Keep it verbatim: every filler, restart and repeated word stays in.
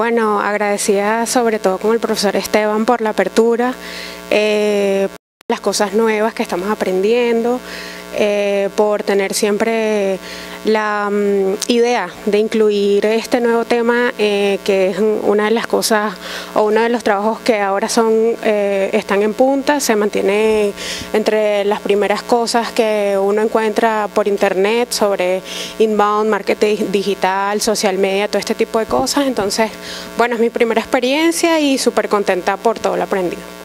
Bueno, agradecida sobre todo con el profesor Esteban por la apertura, eh, las cosas nuevas que estamos aprendiendo, eh, por tener siempre la um, idea de incluir este nuevo tema, eh, que es una de las cosas o uno de los trabajos que ahora son eh, están en punta. Se mantiene entre las primeras cosas que uno encuentra por internet sobre inbound, marketing digital, social media, todo este tipo de cosas. Entonces, bueno, es mi primera experiencia y súper contenta por todo lo aprendido.